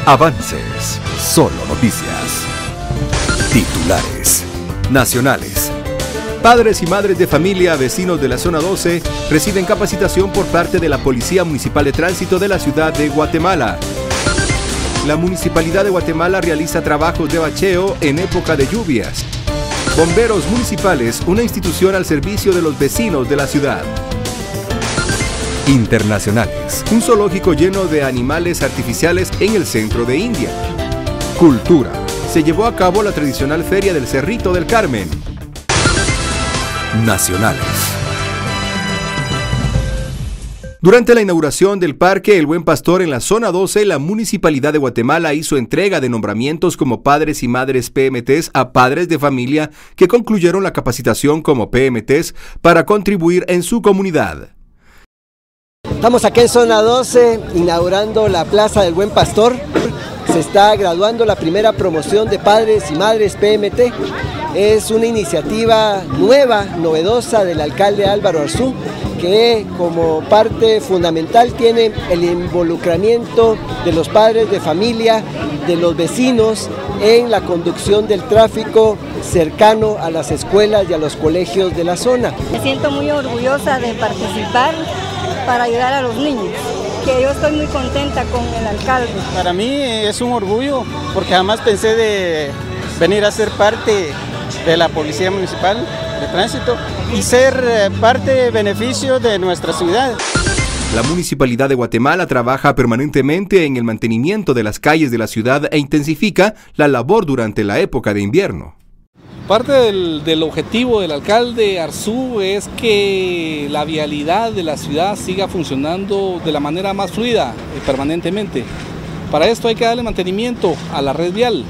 Avances. Solo noticias. Titulares nacionales. Padres y madres de familia, vecinos de la zona 12, reciben capacitación por parte de la Policía Municipal de Tránsito de la ciudad de Guatemala. La Municipalidad de Guatemala realiza trabajos de bacheo en época de lluvias. Bomberos Municipales, una institución al servicio de los vecinos de la ciudad. Internacionales. Un zoológico lleno de animales artificiales en el centro de India. Cultura. Se llevó a cabo la tradicional Feria del Cerrito del Carmen. Nacionales. Durante la inauguración del Parque El Buen Pastor en la zona 12, la Municipalidad de Guatemala hizo entrega de nombramientos como padres y madres PMTs a padres de familia que concluyeron la capacitación como PMTs para contribuir en su comunidad. Estamos aquí en zona 12 inaugurando la Plaza del Buen Pastor. Se está graduando la primera promoción de padres y madres PMT. Es una iniciativa nueva, novedosa del alcalde Álvaro Arzú, que como parte fundamental tiene el involucramiento de los padres de familia, de los vecinos en la conducción del tráfico cercano a las escuelas y a los colegios de la zona. Me siento muy orgullosa de participar para ayudar a los niños, que yo estoy muy contenta con el alcalde. Para mí es un orgullo porque jamás pensé de venir a ser parte de la Policía Municipal de Tránsito y ser parte de beneficio de nuestra ciudad. La Municipalidad de Guatemala trabaja permanentemente en el mantenimiento de las calles de la ciudad e intensifica la labor durante la época de invierno. Parte del objetivo del alcalde Arzú es que la vialidad de la ciudad siga funcionando de la manera más fluida permanentemente. Para esto hay que darle mantenimiento a la red vial.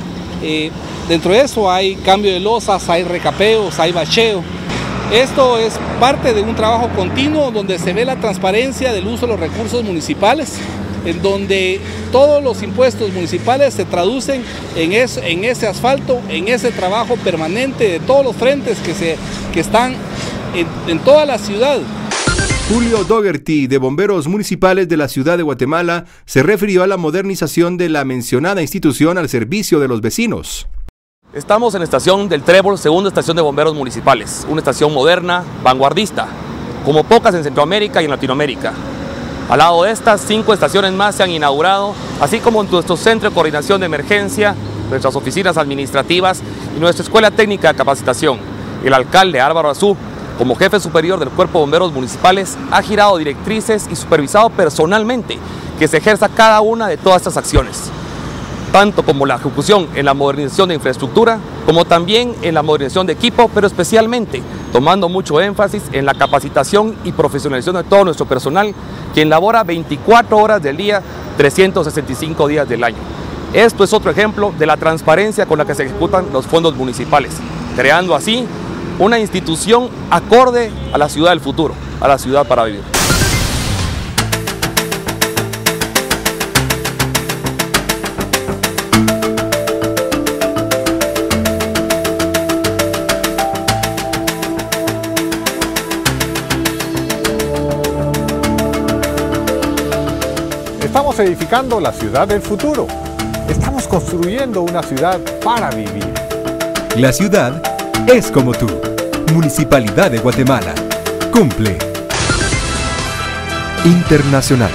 Dentro de eso hay cambio de losas, hay recapeos, hay bacheo. Esto es parte de un trabajo continuo donde se ve la transparencia del uso de los recursos municipales, en donde todos los impuestos municipales se traducen en ese asfalto, en ese trabajo permanente de todos los frentes que están en toda la ciudad. Julio Dougherty, de Bomberos Municipales de la ciudad de Guatemala, se refirió a la modernización de la mencionada institución al servicio de los vecinos. Estamos en la estación del Trébol, segunda estación de bomberos municipales, una estación moderna, vanguardista, como pocas en Centroamérica y en Latinoamérica. Al lado de estas, 5 estaciones más se han inaugurado, así como nuestro centro de coordinación de emergencia, nuestras oficinas administrativas y nuestra escuela técnica de capacitación. El alcalde Álvaro Arzú, como jefe superior del Cuerpo de Bomberos Municipales, ha girado directrices y supervisado personalmente que se ejerza cada una de todas estas acciones, tanto como la ejecución en la modernización de infraestructura, como también en la modernización de equipo, pero especialmente tomando mucho énfasis en la capacitación y profesionalización de todo nuestro personal, quien labora 24 horas del día, 365 días del año. Esto es otro ejemplo de la transparencia con la que se ejecutan los fondos municipales, creando así una institución acorde a la ciudad del futuro, a la ciudad para vivir. Estamos edificando la ciudad del futuro. Estamos construyendo una ciudad para vivir. La ciudad es como tú. Municipalidad de Guatemala. Cumple. Internacionales.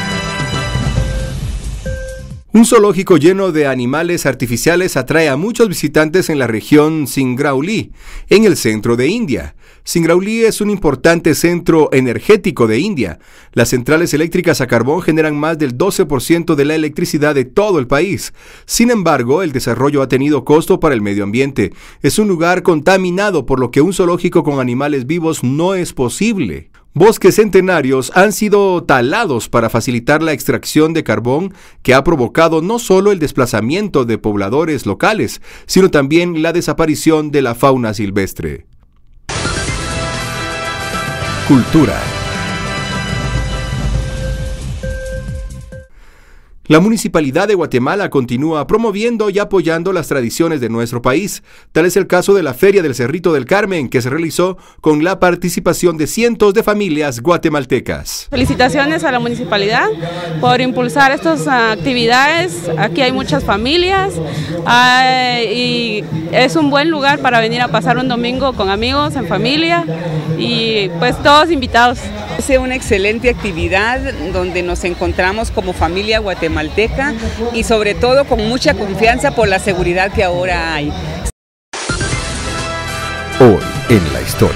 Un zoológico lleno de animales artificiales atrae a muchos visitantes en la región Singrauli, en el centro de India. Singrauli es un importante centro energético de India. Las centrales eléctricas a carbón generan más del 12% de la electricidad de todo el país. Sin embargo, el desarrollo ha tenido costo para el medio ambiente. Es un lugar contaminado, por lo que un zoológico con animales vivos no es posible. Bosques centenarios han sido talados para facilitar la extracción de carbón, que ha provocado no solo el desplazamiento de pobladores locales, sino también la desaparición de la fauna silvestre. Cultura. La Municipalidad de Guatemala continúa promoviendo y apoyando las tradiciones de nuestro país. Tal es el caso de la Feria del Cerrito del Carmen, que se realizó con la participación de cientos de familias guatemaltecas. Felicitaciones a la municipalidad por impulsar estas actividades. Aquí hay muchas familias y es un buen lugar para venir a pasar un domingo con amigos, en familia y pues todos invitados. Es una excelente actividad donde nos encontramos como familia guatemalteca y sobre todo con mucha confianza por la seguridad que ahora hay. Hoy en la historia.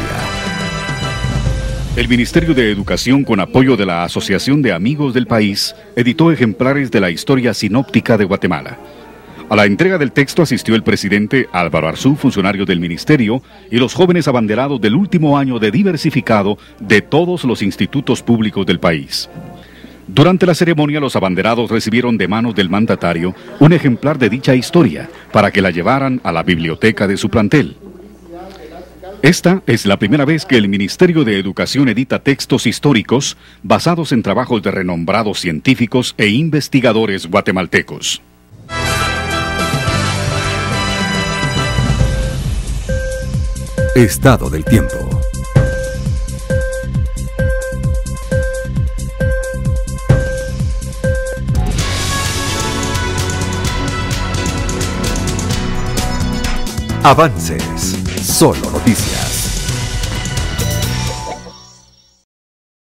El Ministerio de Educación, con apoyo de la Asociación de Amigos del País, editó ejemplares de la historia sinóptica de Guatemala. A la entrega del texto asistió el presidente Álvaro Arzú, funcionario del ministerio, y los jóvenes abanderados del último año de diversificado de todos los institutos públicos del país. Durante la ceremonia, los abanderados recibieron de manos del mandatario un ejemplar de dicha historia para que la llevaran a la biblioteca de su plantel. Esta es la primera vez que el Ministerio de Educación edita textos históricos basados en trabajos de renombrados científicos e investigadores guatemaltecos. Estado del tiempo. Avances. Solo noticias.